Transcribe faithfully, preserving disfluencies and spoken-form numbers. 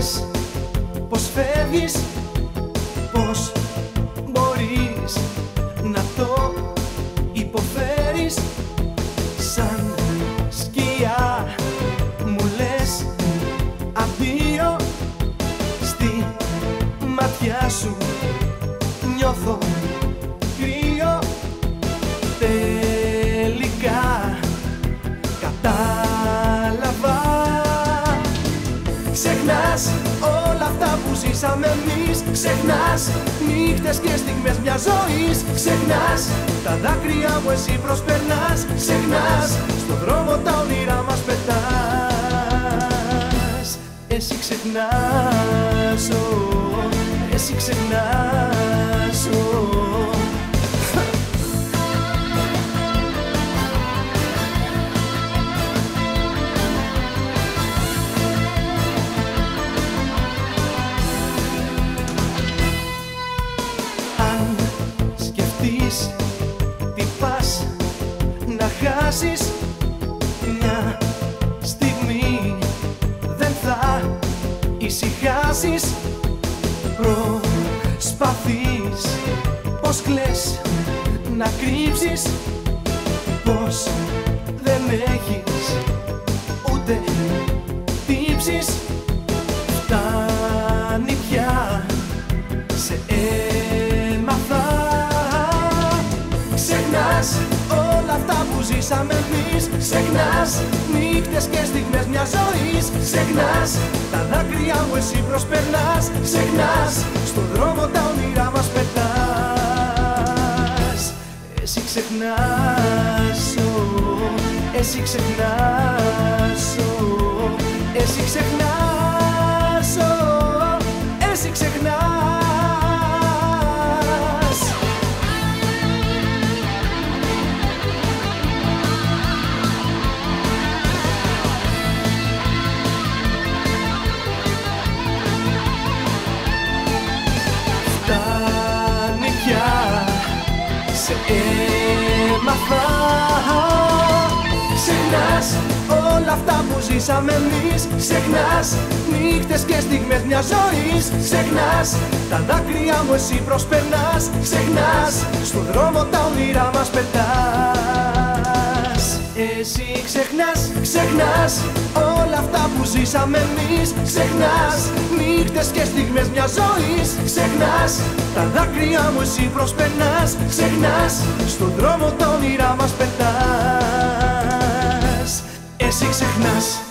λες πως φεύγεις, πως μπορείς να το υποφέρεις. Σαν σκιά μου λες αντίο, στη ματιά σου νιώθω κρύο. Τελικά κατάλαβα, ξεχνάς όλα αυτά που ζήσαμε εμείς. Ξεχνάς νύχτες και στιγμές μιας ζωής. Ξεχνάς τα δάκρυα που εσύ προσπερνάς. Ξεχνάς στον δρόμο τα όνειρά μας πετάς. Εσύ ξεχνάς, oh, εσύ ξεχνάς, oh. Τι πας να χάσεις μια στιγμή, δεν θα ησυχάσεις. Προσπαθείς, πως κλαις να κρύψεις, πως δεν έχεις ούτε τύψεις. Φτάνει πια, σε έμαθα. Ξεχνάς όλα αυτά που ζήσαμε εμείς. Ξεχνάς νύχτες και στιγμές μιας ζωής. Ξεχνάς τα δάκρυα που εσύ προσπερνάς. Ξεχνάς στον δρόμο τα όνειρά μας πετάς. Εσύ ξεχνάς, oh, εσύ ξεχνάς, oh, εσύ ξεχνάς, oh, εσύ ξεχνάς. Σε έμαθα. Ξεχνάς όλα αυτά που ζήσαμε εμείς. Ξεχνάς νύχτες και στιγμές μιας ζωής. Ξεχνάς τα δάκρυα μου εσύ προσπερνάς. Ξεχνάς στον δρόμο τα όνειρά μας πετάς. Εσύ ξεχνάς, ξεχνάς όλα αυτά που ζήσαμε εμείς. Ξεχνάς νύχτες και στιγμές μιας ζωής. Ξεχνάς τα δάκρυα μου εσύ προσπερνάς. Ξεχνάς στον δρόμο τα όνειρά μας πετάς. Εσύ ξεχνάς.